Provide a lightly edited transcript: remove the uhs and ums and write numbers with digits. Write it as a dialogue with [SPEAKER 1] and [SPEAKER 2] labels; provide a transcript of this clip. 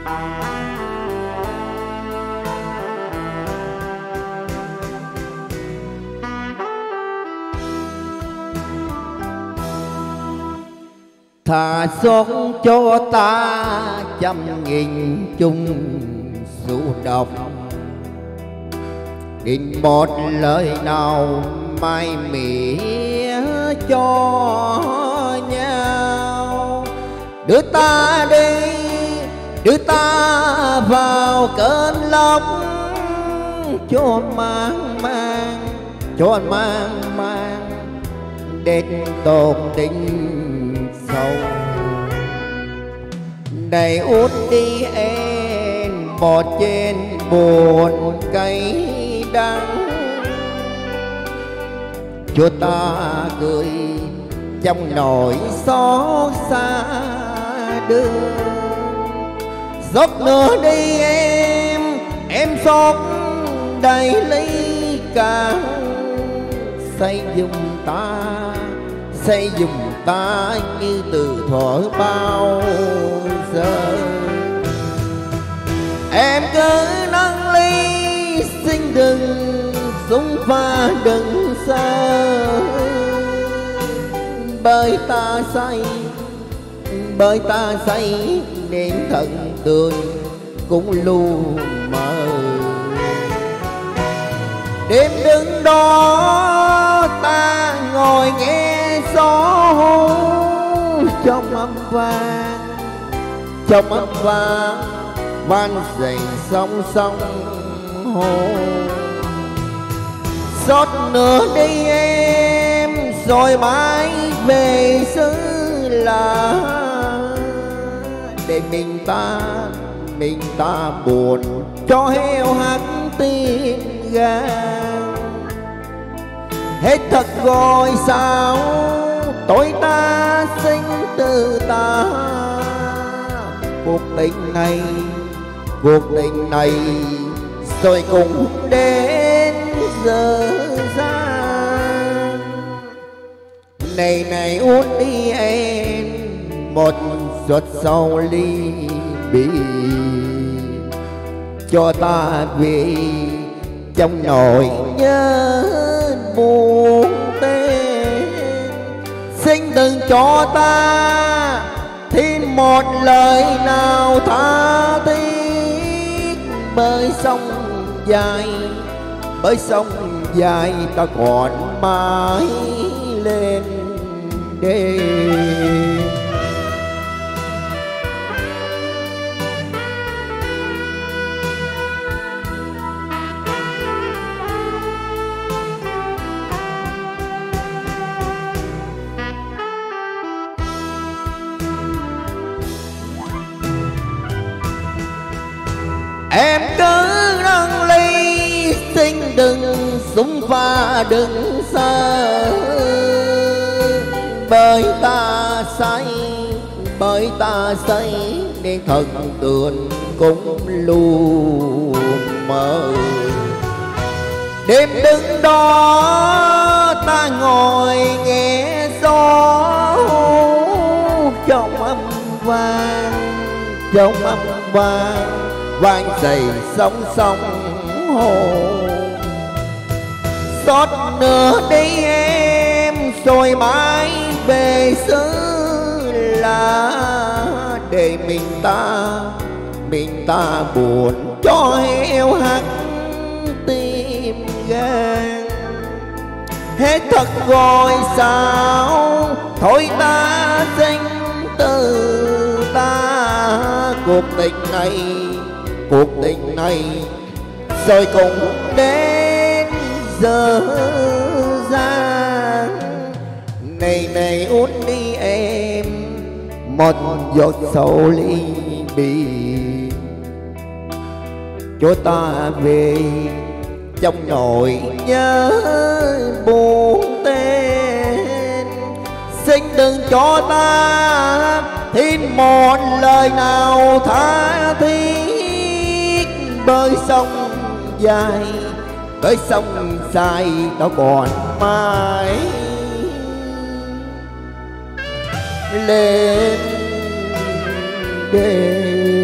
[SPEAKER 1] Thả xuống cho ta 100.000 chung số độc, định một lời nào mai mỉa cho nhau. Đưa ta đi, đưa ta vào cơn lốc, cho mang mang, cho mang mang đến tột đỉnh sâu. Này út đi em, bọt trên buồn cay đắng, cho ta gửi trong nỗi xót xa đường. Giấc nữa đi em xót đầy ly càng, xây dùng ta như từ thuở bao giờ. Em cứ nâng ly xin đừng súng pha đừng xa, bởi ta say nên thần tươi cũng lu mờ. Đêm đứng đó ta ngồi nghe gió trong âm vang van dày sóng sóng hồ. Xót nữa đi em rồi mãi về xứ là, để mình ta buồn cho heo hắt tim gan. Hết thật rồi sao tôi ta sinh từ ta, cuộc tình này rồi cũng đến giờ gian. Này út đi em, một giọt sầu ly bì cho ta vì trong nỗi nhớ buồn tên. Xin đừng cho ta thêm một lời nào tha thiết, bởi sông dài ta còn mãi lên đêm. Em cứ nâng ly xin đừng súng pha đừng xa, bởi ta say nên thần tượng cũng lu mờ. Đêm đứng đó ta ngồi nghe gió trong âm vang vang dày sóng sóng hồ. Xót nữa đi em rồi mãi về xứ là, để mình ta buồn cho heo hắt tim gan. Hết thật rồi sao thôi ta sinh từ ta, cuộc tình này rồi cũng đến giờ gian. Này út đi em, một giọt sầu ly bì cho ta về trong nỗi nhớ buồn tên. Xin đừng cho ta thêm một lời nào tha thiết, bởi sông dài đâu còn mãi lên đêm.